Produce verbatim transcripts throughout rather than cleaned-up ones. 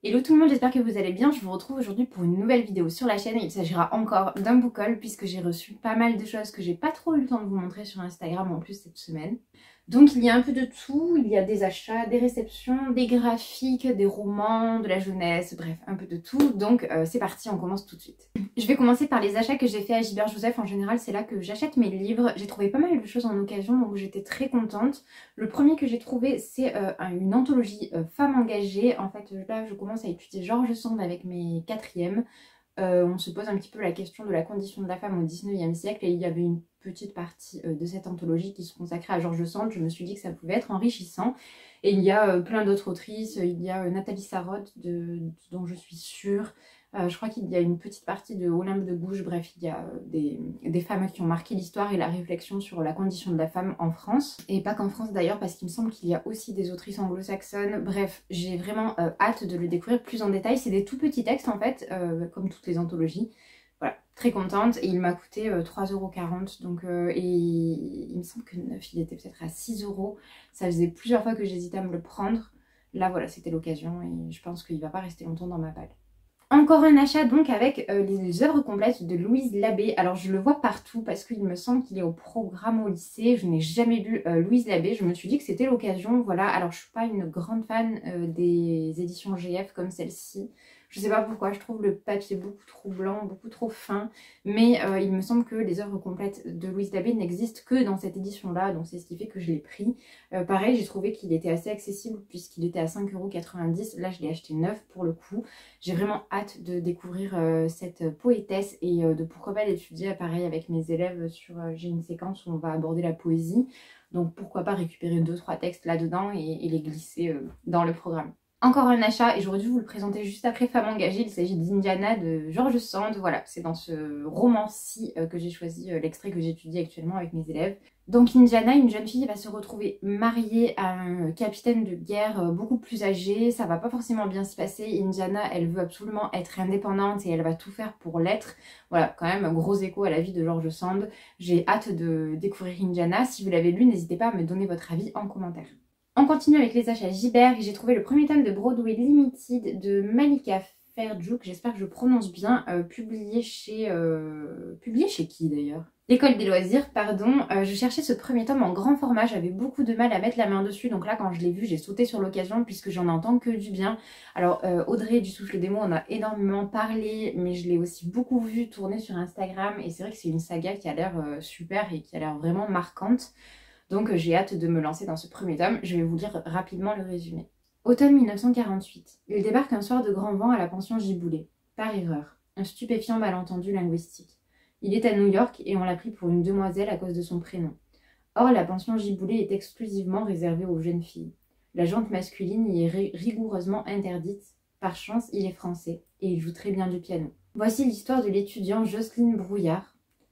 Hello tout le monde, j'espère que vous allez bien. Je vous retrouve aujourd'hui pour une nouvelle vidéo sur la chaîne. Il s'agira encore d'un book haul puisque j'ai reçu pas mal de choses que j'ai pas trop eu le temps de vous montrer sur Instagram en plus cette semaine. Donc il y a un peu de tout, il y a des achats, des réceptions, des graphiques, des romans, de la jeunesse, bref un peu de tout. Donc euh, c'est parti, on commence tout de suite. Je vais commencer par les achats que j'ai fait à Gilbert Joseph. En général c'est là que j'achète mes livres. J'ai trouvé pas mal de choses en occasion donc j'étais très contente. Le premier que j'ai trouvé c'est euh, une anthologie euh, femmes engagées. En fait là je commence à étudier George Sand avec mes quatrièmes. Euh, on se pose un petit peu la question de la condition de la femme au dix-neuvième siècle et il y avait une petite partie euh, de cette anthologie qui se consacrait à George Sand. Je me suis dit que ça pouvait être enrichissant. Et il y a euh, plein d'autres autrices, il y a euh, Nathalie Sarraute de, de, dont je suis sûre. Euh, je crois qu'il y a une petite partie de Olympe de Gouges, bref, il y a euh, des, des femmes qui ont marqué l'histoire et la réflexion sur la condition de la femme en France. Et pas qu'en France d'ailleurs, parce qu'il me semble qu'il y a aussi des autrices anglo-saxonnes. Bref, j'ai vraiment euh, hâte de le découvrir plus en détail. C'est des tout petits textes en fait, euh, comme toutes les anthologies. Voilà, très contente. Et il m'a coûté euh, trois euros quarante. Donc, euh, et il me semble que neuf, il était peut-être à six euros. Ça faisait plusieurs fois que j'hésitais à me le prendre. Là voilà, c'était l'occasion et je pense qu'il va pas rester longtemps dans ma palle. Encore un achat donc avec euh, les œuvres complètes de Louise Labbé. Alors je le vois partout parce qu'il me semble qu'il est au programme au lycée. Je n'ai jamais lu euh, Louise Labbé. Je me suis dit que c'était l'occasion. Voilà, alors je suis pas une grande fan euh, des éditions G F comme celle-ci. Je sais pas pourquoi, je trouve le papier beaucoup trop blanc, beaucoup trop fin. Mais euh, il me semble que les œuvres complètes de Louise Labbé n'existent que dans cette édition-là. Donc c'est ce qui fait que je l'ai pris. Euh, pareil, j'ai trouvé qu'il était assez accessible puisqu'il était à cinq euros quatre-vingt-dix. Là, je l'ai acheté neuf pour le coup. J'ai vraiment hâte de découvrir euh, cette poétesse et euh, de pourquoi pas l'étudier pareil avec mes élèves. Sur euh, j'ai une séquence où on va aborder la poésie. Donc pourquoi pas récupérer deux trois textes là-dedans et, et les glisser euh, dans le programme. Encore un achat et j'aurais dû vous le présenter juste après Femme engagée, il s'agit d'Indiana de George Sand. Voilà, c'est dans ce roman-ci euh, que j'ai choisi euh, l'extrait que j'étudie actuellement avec mes élèves. Donc Indiana, une jeune fille, va se retrouver mariée à un capitaine de guerre euh, beaucoup plus âgé. Ça va pas forcément bien se passer. Indiana, elle veut absolument être indépendante et elle va tout faire pour l'être. Voilà, quand même un gros écho à la vie de George Sand. J'ai hâte de découvrir Indiana. Si vous l'avez lu, n'hésitez pas à me donner votre avis en commentaire. On continue avec les achats Gibert et j'ai trouvé le premier tome de Broadway Limited de Malika Ferjuk, j'espère que je prononce bien, euh, publié chez... Euh, publié chez qui d'ailleurs? L'école des loisirs, pardon. Euh, je cherchais ce premier tome en grand format, j'avais beaucoup de mal à mettre la main dessus, donc là quand je l'ai vu j'ai sauté sur l'occasion puisque j'en entends que du bien. Alors euh, Audrey du Souffle des mots en a énormément parlé, mais je l'ai aussi beaucoup vu tourner sur Instagram et c'est vrai que c'est une saga qui a l'air euh, super et qui a l'air vraiment marquante. Donc j'ai hâte de me lancer dans ce premier tome. Je vais vous lire rapidement le résumé. Automne mille neuf cent quarante-huit. Il débarque un soir de grand vent à la pension Giboulet. Par erreur. Un stupéfiant malentendu linguistique. Il est à New York et on l'a pris pour une demoiselle à cause de son prénom. Or, la pension Giboulet est exclusivement réservée aux jeunes filles. La jante masculine y est rigoureusement interdite. Par chance, il est français et il joue très bien du piano. Voici l'histoire de l'étudiant Jocelyne Brouillard,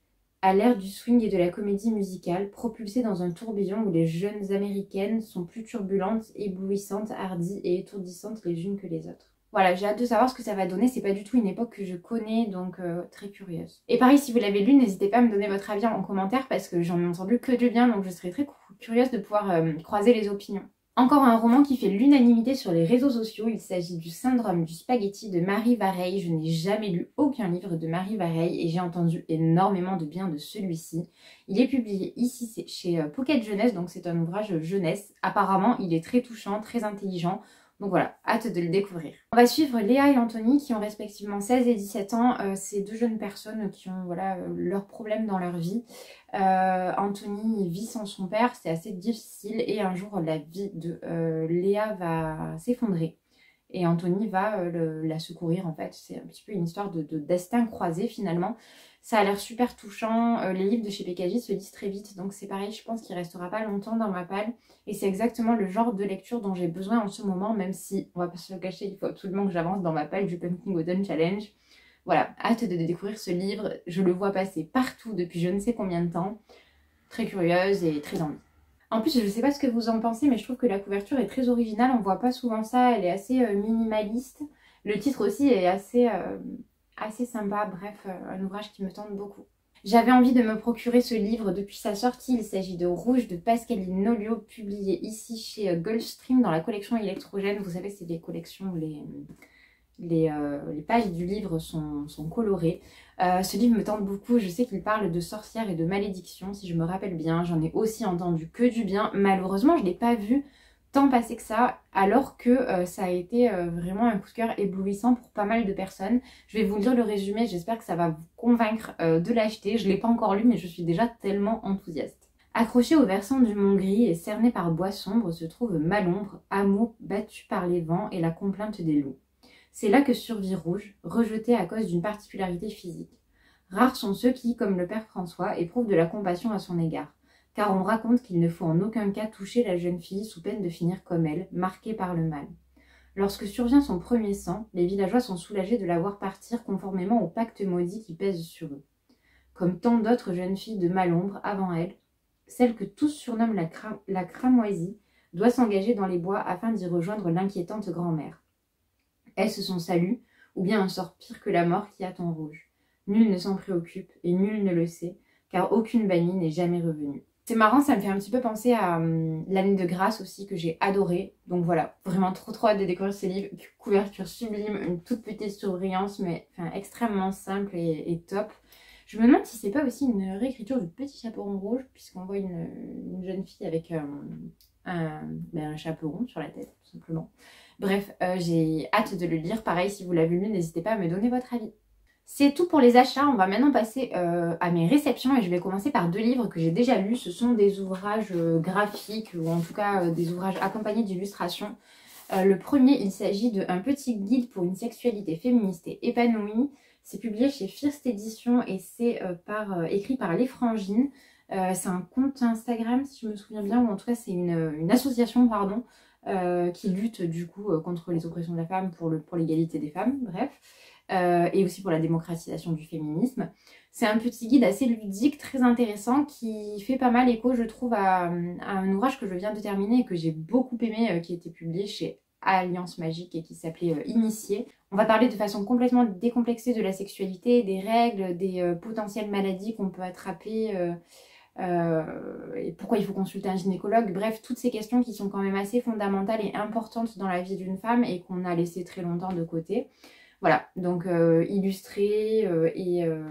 à l'ère du swing et de la comédie musicale, propulsée dans un tourbillon où les jeunes américaines sont plus turbulentes, éblouissantes, hardies et étourdissantes les unes que les autres. Voilà, j'ai hâte de savoir ce que ça va donner, c'est pas du tout une époque que je connais, donc euh, très curieuse. Et pareil, si vous l'avez lu, n'hésitez pas à me donner votre avis en commentaire parce que j'en ai entendu que du bien, donc je serais très curieuse de pouvoir euh, croiser les opinions. Encore un roman qui fait l'unanimité sur les réseaux sociaux, il s'agit du Syndrome du spaghetti de Marie Vareille. Je n'ai jamais lu aucun livre de Marie Vareille et j'ai entendu énormément de bien de celui-ci. Il est publié ici chez Pocket Jeunesse, donc c'est un ouvrage jeunesse. Apparemment, il est très touchant, très intelligent. Donc voilà, hâte de le découvrir. On va suivre Léa et Anthony qui ont respectivement seize et dix-sept ans. Euh, ces deux jeunes personnes qui ont voilà, euh, leurs problèmes dans leur vie. Euh, Anthony vit sans son père, c'est assez difficile et un jour la vie de euh, Léa va s'effondrer. Et Anthony va euh, le, la secourir en fait. C'est un petit peu une histoire de, de destin croisé finalement. Ça a l'air super touchant. Euh, les livres de chez P K J se lisent très vite. Donc c'est pareil, je pense qu'il restera pas longtemps dans ma palle. Et c'est exactement le genre de lecture dont j'ai besoin en ce moment. Même si, on va pas se le cacher, il faut absolument que j'avance dans ma palle du Pumpkin Golden Challenge. Voilà, hâte de découvrir ce livre. Je le vois passer partout depuis je ne sais combien de temps. Très curieuse et très envie. En plus, je ne sais pas ce que vous en pensez, mais je trouve que la couverture est très originale. On voit pas souvent ça, elle est assez euh, minimaliste. Le titre aussi est assez, euh, assez sympa. Bref, euh, un ouvrage qui me tente beaucoup. J'avais envie de me procurer ce livre depuis sa sortie. Il s'agit de Rouge de Pascaline Nolio, publié ici chez Gulfstream dans la collection électrogène. Vous savez, c'est des collections où les, Les, euh, les pages du livre sont, sont colorées. Euh, ce livre me tente beaucoup. Je sais qu'il parle de sorcières et de malédictions, si je me rappelle bien. J'en ai aussi entendu que du bien. Malheureusement, je ne l'ai pas vu tant passer que ça, alors que euh, ça a été euh, vraiment un coup de cœur éblouissant pour pas mal de personnes. Je vais vous lire le résumé, j'espère que ça va vous convaincre euh, de l'acheter. Je ne l'ai pas encore lu, mais je suis déjà tellement enthousiaste. Accroché au versant du mont Gris et cerné par bois sombre se trouve Malombre, hameau battu par les vents et la complainte des loups. C'est là que survit Rouge, rejeté à cause d'une particularité physique. Rares sont ceux qui, comme le père François, éprouvent de la compassion à son égard, car on raconte qu'il ne faut en aucun cas toucher la jeune fille sous peine de finir comme elle, marquée par le mal. Lorsque survient son premier sang, les villageois sont soulagés de la voir partir conformément au pacte maudit qui pèse sur eux. Comme tant d'autres jeunes filles de Malombre avant elle, celle que tous surnomment la, cra la cramoisie doit s'engager dans les bois afin d'y rejoindre l'inquiétante grand-mère. Est-ce son salut, ou bien un sort pire que la mort qui attend Rouge? Nul ne s'en préoccupe, et nul ne le sait, car aucune bannie n'est jamais revenue. C'est marrant, ça me fait un petit peu penser à hum, l'année de grâce aussi, que j'ai adoré. Donc voilà, vraiment trop trop hâte de découvrir ce livre. Couverture sublime, une toute petite surbrillance, mais enfin, extrêmement simple et, et top. Je me demande si c'est pas aussi une réécriture du Petit Chaperon Rouge, puisqu'on voit une, une jeune fille avec euh, un, ben, un chaperon sur la tête, tout simplement. Bref, euh, j'ai hâte de le lire. Pareil, si vous l'avez lu, n'hésitez pas à me donner votre avis. C'est tout pour les achats. On va maintenant passer euh, à mes réceptions et je vais commencer par deux livres que j'ai déjà lus. Ce sont des ouvrages euh, graphiques ou en tout cas euh, des ouvrages accompagnés d'illustrations. Euh, le premier, il s'agit de Un petit guide pour une sexualité féministe et épanouie. C'est publié chez First Edition et c'est euh, par, euh, écrit par Les Frangines. Euh, c'est un compte Instagram si je me souviens bien, ou en tout cas c'est une, une association pardon, euh, qui lutte du coup euh, contre les oppressions de la femme, pour le, pour l'égalité des femmes, bref. Euh, et aussi pour la démocratisation du féminisme. C'est un petit guide assez ludique, très intéressant, qui fait pas mal écho, je trouve, à, à un ouvrage que je viens de terminer et que j'ai beaucoup aimé, euh, qui a été publié chez Alliance Magique et qui s'appelait euh, Initié. On va parler de façon complètement décomplexée de la sexualité, des règles, des euh, potentielles maladies qu'on peut attraper, euh, euh, et pourquoi il faut consulter un gynécologue. Bref, toutes ces questions qui sont quand même assez fondamentales et importantes dans la vie d'une femme et qu'on a laissé très longtemps de côté. Voilà, donc euh, illustré euh, et, euh,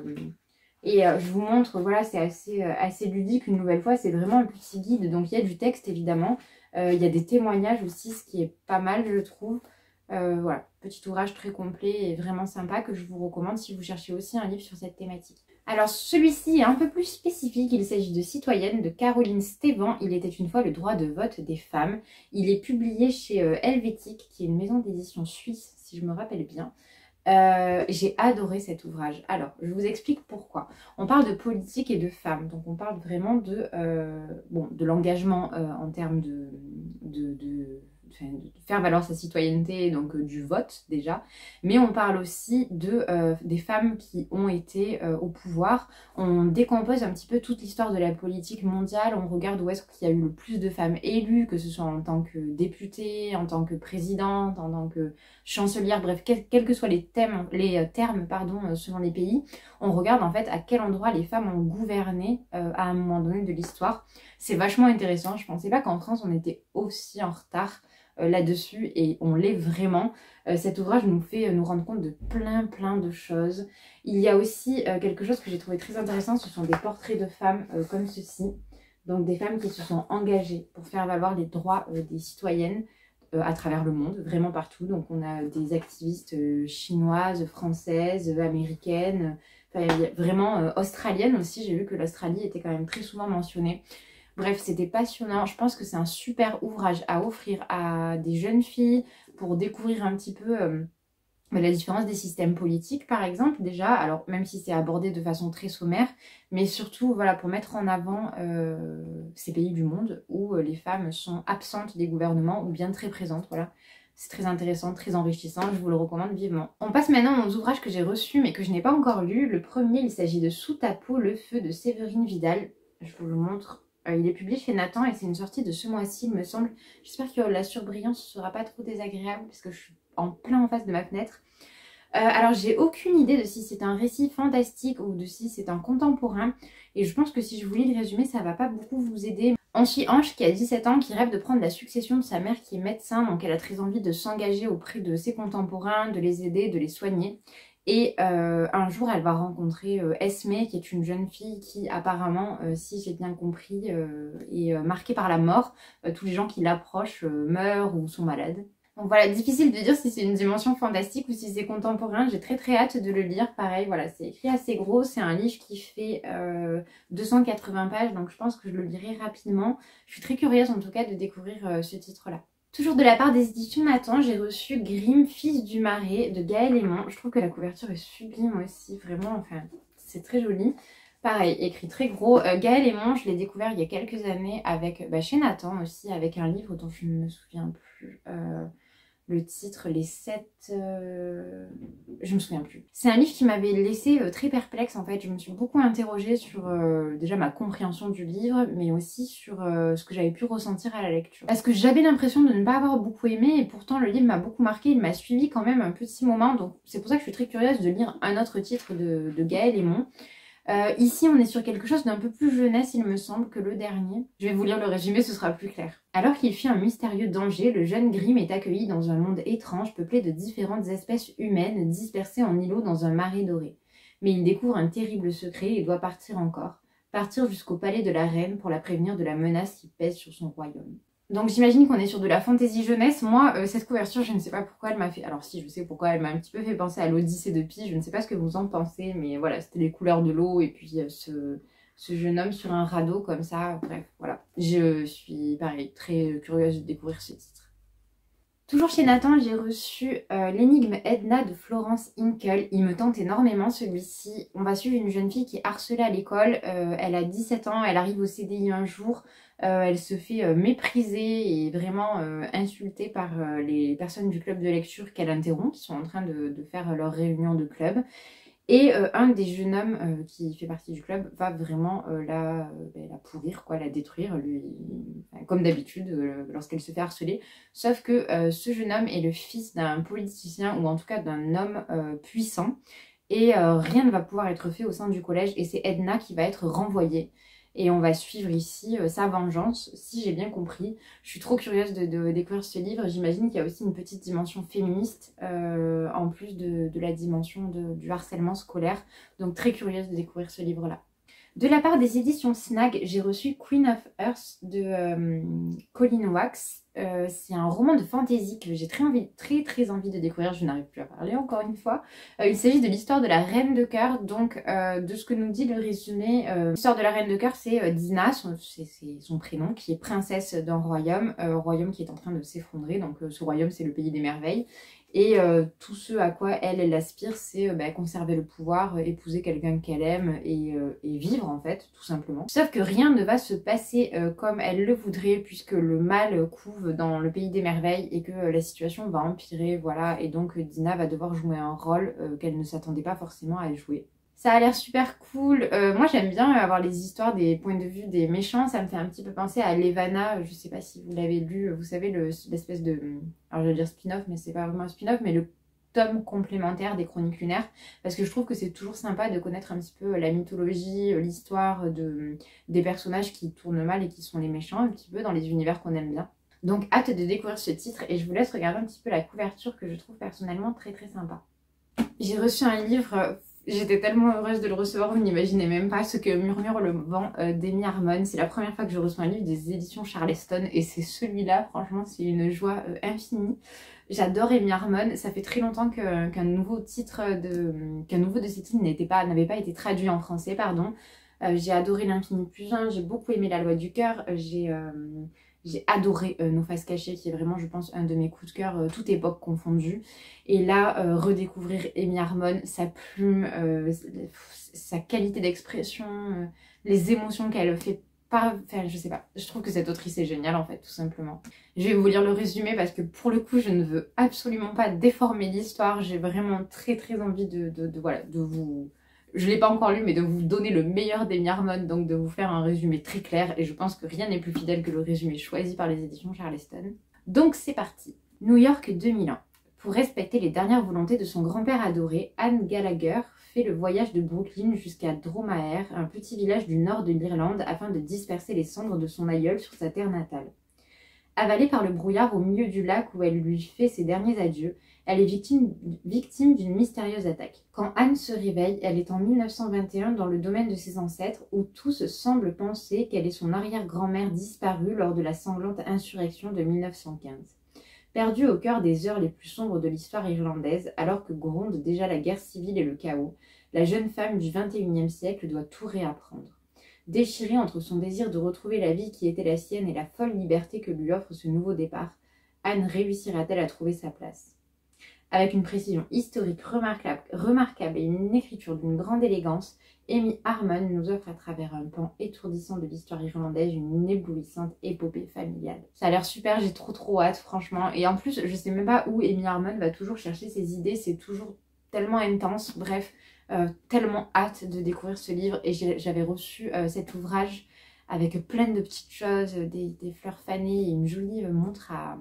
et euh, je vous montre, voilà, c'est assez, euh, assez ludique une nouvelle fois, c'est vraiment un petit guide, donc il y a du texte évidemment, euh, il y a des témoignages aussi, ce qui est pas mal je trouve. Euh, voilà, petit ouvrage très complet et vraiment sympa que je vous recommande si vous cherchez aussi un livre sur cette thématique. Alors celui-ci est un peu plus spécifique, il s'agit de Citoyenne de Caroline Stéban, il était une fois le droit de vote des femmes. Il est publié chez euh, Helvétique, qui est une maison d'édition suisse si je me rappelle bien. Euh, j'ai adoré cet ouvrage. Alors, je vous explique pourquoi. On parle de politique et de femmes, donc on parle vraiment de, euh, bon, de l'engagement euh, en termes de, de, de, enfin, de faire valoir sa citoyenneté, donc euh, du vote déjà, mais on parle aussi de, euh, des femmes qui ont été euh, au pouvoir. On décompose un petit peu toute l'histoire de la politique mondiale, on regarde où est-ce qu'il y a eu le plus de femmes élues, que ce soit en tant que députée, en tant que présidente, en tant que chancelière, bref, quels quel que soient les thèmes, les termes pardon, selon les pays, on regarde en fait à quel endroit les femmes ont gouverné euh, à un moment donné de l'histoire. C'est vachement intéressant, je pensais pas qu'en France on était aussi en retard euh, là-dessus et on l'est vraiment. Euh, cet ouvrage nous fait nous rendre compte de plein plein de choses. Il y a aussi euh, quelque chose que j'ai trouvé très intéressant, ce sont des portraits de femmes euh, comme ceci, donc des femmes qui se sont engagées pour faire valoir les droits euh, des citoyennes à travers le monde, vraiment partout. Donc on a des activistes chinoises, françaises, américaines, enfin, vraiment euh, australiennes aussi. J'ai vu que l'Australie était quand même très souvent mentionnée. Bref, c'était passionnant. Je pense que c'est un super ouvrage à offrir à des jeunes filles pour découvrir un petit peu euh, la différence des systèmes politiques par exemple déjà, alors même si c'est abordé de façon très sommaire, mais surtout voilà pour mettre en avant euh, ces pays du monde où euh, les femmes sont absentes des gouvernements ou bien très présentes, voilà. C'est très intéressant, très enrichissant, je vous le recommande vivement. On passe maintenant aux ouvrages que j'ai reçus mais que je n'ai pas encore lus. Le premier, il s'agit de Sous ta peau, le feu de Séverine Vidal. Je vous le montre. Euh, il est publié chez Nathan et c'est une sortie de ce mois-ci il me semble. J'espère que la surbrillance ne sera pas trop désagréable parce que je suis en plein en face de ma fenêtre. Euh, alors j'ai aucune idée de si c'est un récit fantastique ou de si c'est un contemporain et je pense que si je vous lis le résumé ça va pas beaucoup vous aider. On suit Ange qui a dix-sept ans, qui rêve de prendre la succession de sa mère qui est médecin, donc elle a très envie de s'engager auprès de ses contemporains, de les aider, de les soigner. Et euh, un jour, elle va rencontrer euh, Esme, qui est une jeune fille qui apparemment, euh, si j'ai bien compris, euh, est euh, marquée par la mort. Euh, tous les gens qui l'approchent euh, meurent ou sont malades. Donc voilà, difficile de dire si c'est une dimension fantastique ou si c'est contemporain. J'ai très très hâte de le lire. Pareil, voilà, c'est écrit assez gros. C'est un livre qui fait euh, deux cent quatre-vingts pages, donc je pense que je le lirai rapidement. Je suis très curieuse en tout cas de découvrir euh, ce titre-là. Toujours de la part des éditions Nathan, j'ai reçu Grimm, Fils du Marais de Gaël Aymon. Je trouve que la couverture est sublime aussi, vraiment, enfin, c'est très joli. Pareil, écrit très gros. Euh, Gaël Aymon, je l'ai découvert il y a quelques années avec, bah, chez Nathan aussi, avec un livre dont je ne me souviens plus. Euh, le titre, les sept... Euh... Je me souviens plus. C'est un livre qui m'avait laissé euh, très perplexe en fait. Je me suis beaucoup interrogée sur euh, déjà ma compréhension du livre, mais aussi sur euh, ce que j'avais pu ressentir à la lecture. Parce que j'avais l'impression de ne pas avoir beaucoup aimé et pourtant le livre m'a beaucoup marqué. Il m'a suivi quand même un petit moment. Donc c'est pour ça que je suis très curieuse de lire un autre titre de, de Gaël Aymon. Euh, ici, on est sur quelque chose d'un peu plus jeunesse, il me semble, que le dernier. Je vais vous lire le résumé, ce sera plus clair. Alors qu'il fuit un mystérieux danger, le jeune Grimm est accueilli dans un monde étrange peuplé de différentes espèces humaines dispersées en îlots dans un marais doré. Mais il découvre un terrible secret et doit partir encore. Partir jusqu'au palais de la reine pour la prévenir de la menace qui pèse sur son royaume. Donc j'imagine qu'on est sur de la fantaisie jeunesse. Moi, euh, cette couverture, je ne sais pas pourquoi elle m'a fait... Alors si, je sais pourquoi elle m'a un petit peu fait penser à l'Odyssée de Pi. Je ne sais pas ce que vous en pensez, mais voilà, c'était les couleurs de l'eau et puis euh, ce, ce jeune homme sur un radeau comme ça. Bref, voilà. Je suis, pareil, très curieuse de découvrir ce titre. Toujours chez Nathan, j'ai reçu euh, l'énigme Edna de Florence Hinkel. Il me tente énormément celui-ci. On va suivre une jeune fille qui est harcelée à l'école. Euh, elle a dix-sept ans, elle arrive au C D I un jour. Euh, elle se fait euh, mépriser et vraiment euh, insulter par euh, les personnes du club de lecture qu'elle interrompt, qui sont en train de, de faire leur réunion de club. Et euh, un des jeunes hommes euh, qui fait partie du club va vraiment euh, la, euh, la pourrir, quoi, la détruire, lui, enfin, comme d'habitude euh, lorsqu'elle se fait harceler. Sauf que euh, ce jeune homme est le fils d'un politicien ou en tout cas d'un homme euh, puissant et euh, rien ne va pouvoir être fait au sein du collège et c'est Edna qui va être renvoyée. Et on va suivre ici euh, sa vengeance, si j'ai bien compris. Je suis trop curieuse de, de découvrir ce livre. J'imagine qu'il y a aussi une petite dimension féministe, euh, en plus de, de la dimension de, du harcèlement scolaire. Donc très curieuse de découvrir ce livre-là. De la part des éditions Snag, j'ai reçu Queen of Earth de euh, Colleen Wax. Euh, c'est un roman de fantasy que j'ai très envie, très très envie de découvrir. Je n'arrive plus à parler encore une fois. Euh, il s'agit de l'histoire de la Reine de Cœur. Donc euh, de ce que nous dit le résumé, euh, l'histoire de la Reine de Cœur, c'est euh, Dina, c'est son prénom, qui est princesse d'un royaume, euh, royaume qui est en train de s'effondrer. Donc euh, ce royaume, c'est le pays des merveilles. Et euh, tout ce à quoi elle, elle aspire, c'est euh, bah, conserver le pouvoir, euh, épouser quelqu'un qu'elle aime et, euh, et vivre en fait, tout simplement. Sauf que rien ne va se passer euh, comme elle le voudrait puisque le mal couve dans le pays des merveilles et que euh, la situation va empirer, voilà. Et donc euh, Dina va devoir jouer un rôle euh, qu'elle ne s'attendait pas forcément à jouer. Ça a l'air super cool. Euh, moi j'aime bien avoir les histoires des points de vue des méchants. Ça me fait un petit peu penser à Levana. Je sais pas si vous l'avez lu. Vous savez l'espèce de... Alors je vais dire spin-off mais c'est pas vraiment un spin-off. Mais le tome complémentaire des Chroniques lunaires. Parce que je trouve que c'est toujours sympa de connaître un petit peu la mythologie, l'histoire de, des personnages qui tournent mal et qui sont les méchants. Un petit peu dans les univers qu'on aime bien. Donc hâte de découvrir ce titre. Et je vous laisse regarder un petit peu la couverture que je trouve personnellement très très sympa. J'ai reçu un livre... J'étais tellement heureuse de le recevoir, vous n'imaginez même pas ce que murmure le vent euh, d'Amy Harmon. C'est la première fois que je reçois un livre des éditions Charleston et c'est celui-là, franchement c'est une joie euh, infinie. J'adore Amy Harmon, ça fait très longtemps que, qu'un nouveau titre de qu'un nouveau de ses titres n'était pas, n'avait pas été traduit en français, pardon. Euh, j'ai adoré L'Infini plus un, j'ai beaucoup aimé La Loi du Cœur, j'ai... Euh, J'ai adoré euh, Nos Faces Cachées, qui est vraiment, je pense, un de mes coups de cœur, euh, toute époque confondue. Et là, euh, redécouvrir Amy Harmon, sa plume, euh, sa qualité d'expression, euh, les émotions qu'elle fait pas... Enfin, je sais pas. Je trouve que cette autrice est géniale, en fait, tout simplement. Je vais vous lire le résumé parce que, pour le coup, je ne veux absolument pas déformer l'histoire. J'ai vraiment très, très envie de, de, de, voilà, de vous... Je ne l'ai pas encore lu, mais de vous donner le meilleur d'Amy Harmon, donc de vous faire un résumé très clair. Et je pense que rien n'est plus fidèle que le résumé choisi par les éditions Charleston. Donc c'est parti. New York deux mille ans. Pour respecter les dernières volontés de son grand-père adoré, Anne Gallagher fait le voyage de Brooklyn jusqu'à Dromaer, un petit village du nord de l'Irlande, afin de disperser les cendres de son aïeul sur sa terre natale. Avalée par le brouillard au milieu du lac où elle lui fait ses derniers adieux, elle est victime, victime d'une mystérieuse attaque. Quand Anne se réveille, elle est en mille neuf cent vingt et un dans le domaine de ses ancêtres, où tous semblent penser qu'elle est son arrière-grand-mère disparue lors de la sanglante insurrection de mille neuf cent quinze. Perdue au cœur des heures les plus sombres de l'histoire irlandaise, alors que gronde déjà la guerre civile et le chaos, la jeune femme du vingt et unième siècle doit tout réapprendre. Déchirée entre son désir de retrouver la vie qui était la sienne et la folle liberté que lui offre ce nouveau départ, Anne réussira-t-elle à trouver sa place? Avec une précision historique remarquable, remarquable et une écriture d'une grande élégance, Amy Harmon nous offre à travers un pan étourdissant de l'histoire irlandaise une éblouissante épopée familiale. Ça a l'air super, j'ai trop trop hâte franchement. Et en plus, je sais même pas où Amy Harmon va toujours chercher ses idées, c'est toujours tellement intense. Bref, euh, tellement hâte de découvrir ce livre. Et j'avais reçu euh, cet ouvrage avec plein de petites choses, des, des fleurs fanées et une jolie euh, montre à...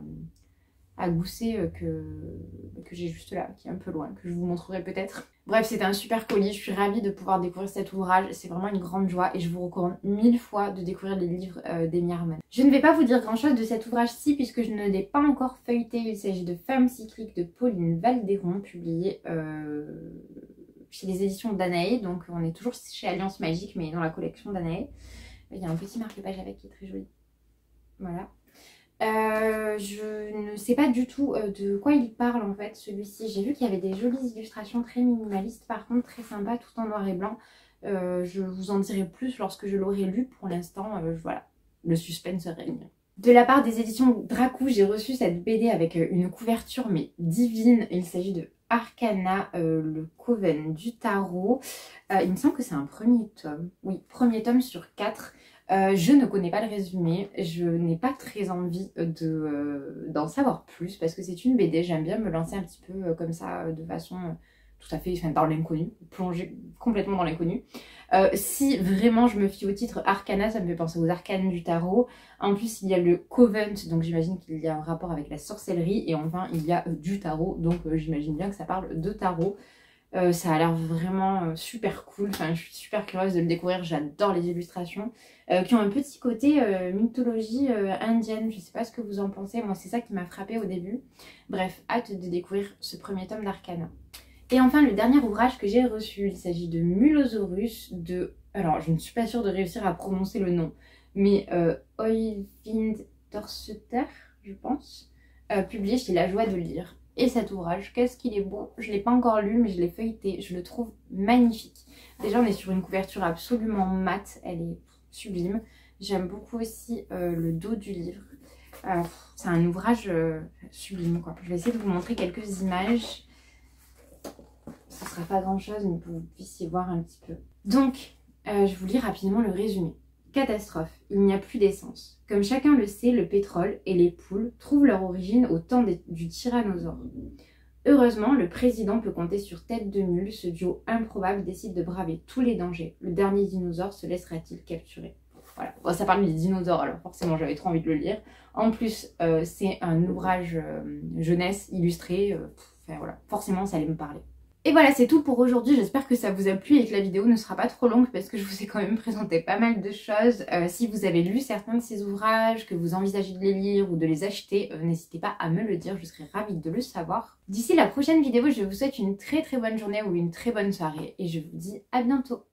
à gousser que, que j'ai juste là, qui est un peu loin, que je vous montrerai peut-être. Bref, c'était un super colis, je suis ravie de pouvoir découvrir cet ouvrage, c'est vraiment une grande joie et je vous recommande mille fois de découvrir les livres euh, d'Amy Harmon. Je ne vais pas vous dire grand chose de cet ouvrage-ci puisque je ne l'ai pas encore feuilleté, il s'agit de Femmes cycliques de Pauline Valderon, publié euh, chez les éditions Danae, donc on est toujours chez Alliance Magique mais dans la collection Danae. Il y a un petit marque-page avec qui est très joli. Voilà. Euh, je ne sais pas du tout euh, de quoi il parle en fait celui-ci. J'ai vu qu'il y avait des jolies illustrations très minimalistes, par contre très sympa, tout en noir et blanc. Euh, je vous en dirai plus lorsque je l'aurai lu. Pour l'instant, euh, voilà, le suspense règne. De la part des éditions Dracou, j'ai reçu cette B D avec une couverture mais divine. Il s'agit de Arcana, euh, le Coven du Tarot. Euh, il me semble que c'est un premier tome. Oui, premier tome sur quatre. Euh, je ne connais pas le résumé, je n'ai pas très envie de, euh, d'en savoir plus parce que c'est une B D, j'aime bien me lancer un petit peu euh, comme ça euh, de façon euh, tout à fait enfin, dans l'inconnu, plonger complètement dans l'inconnu. Euh, si vraiment je me fie au titre Arcana, ça me fait penser aux arcanes du tarot. En plus il y a le Covent, donc j'imagine qu'il y a un rapport avec la sorcellerie, et enfin il y a euh, du tarot, donc euh, j'imagine bien que ça parle de tarot. Euh, ça a l'air vraiment euh, super cool, enfin, je suis super curieuse de le découvrir, j'adore les illustrations euh, qui ont un petit côté euh, mythologie euh, indienne, je sais pas ce que vous en pensez, moi c'est ça qui m'a frappée au début. Bref, hâte de découvrir ce premier tome d'Arcana. Et enfin le dernier ouvrage que j'ai reçu, il s'agit de Mulosaurus de... Alors je ne suis pas sûre de réussir à prononcer le nom, mais euh, Oyvind Torseter, je pense, euh, publié chez La Joie de Lire. Et cet ouvrage, qu'est-ce qu'il est beau. Je ne l'ai pas encore lu mais je l'ai feuilleté, je le trouve magnifique. Déjà on est sur une couverture absolument mate, elle est sublime. J'aime beaucoup aussi euh, le dos du livre. Euh, c'est un ouvrage euh, sublime quoi. Je vais essayer de vous montrer quelques images. Ce ne sera pas grand chose mais pour que vous puissiez voir un petit peu. Donc, euh, je vous lis rapidement le résumé. Catastrophe, il n'y a plus d'essence. Comme chacun le sait, le pétrole et les poules trouvent leur origine au temps des, du tyrannosaure. Heureusement, le président peut compter sur Tête de Mule, ce duo improbable décide de braver tous les dangers. Le dernier dinosaure se laissera-t-il capturer? Voilà, bon, ça parle des dinosaures, alors forcément j'avais trop envie de le lire. En plus, euh, c'est un ouvrage euh, jeunesse illustré, euh, enfin voilà, forcément ça allait me parler. Et voilà, c'est tout pour aujourd'hui, j'espère que ça vous a plu et que la vidéo ne sera pas trop longue parce que je vous ai quand même présenté pas mal de choses. Euh, si vous avez lu certains de ces ouvrages, que vous envisagez de les lire ou de les acheter, euh, n'hésitez pas à me le dire, je serais ravie de le savoir. D'ici la prochaine vidéo, je vous souhaite une très très bonne journée ou une très bonne soirée et je vous dis à bientôt.